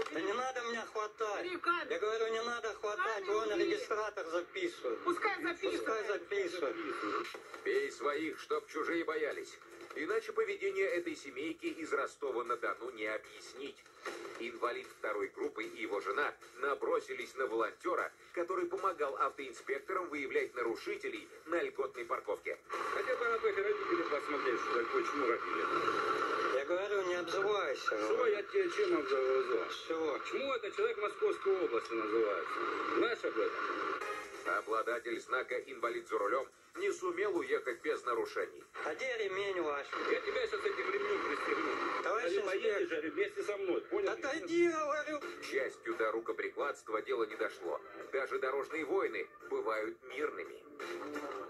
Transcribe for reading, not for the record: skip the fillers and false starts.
Да не надо меня хватать. Перекат. Я говорю, не надо хватать, вон регистратор записывает. Пускай записывает. Пускай записывает. Бей своих, чтоб чужие боялись. Иначе поведение этой семейки из Ростова-на-Дону не объяснить. Инвалид второй группы и его жена набросились на волонтера, который помогал автоинспекторам выявлять нарушителей на льготной парковке. Хотя бы на то эти родители посмотреть, что такое чему родили. Я говорю, не обзывайся. Что я тебе чем обзывал? Все. Чему это человек Московской области называется? Знаешь об этом? Обладатель знака «Инвалид за рулем» не сумел уехать без нарушений. А где ремень ваш? Я тебя сейчас этим ремнем пристегну. Товарищ А ты поедешь инспектор. вместе со мной, понял? Отойди, говорю. К счастью, до рукоприкладства дело не дошло. Даже дорожные войны бывают мирными.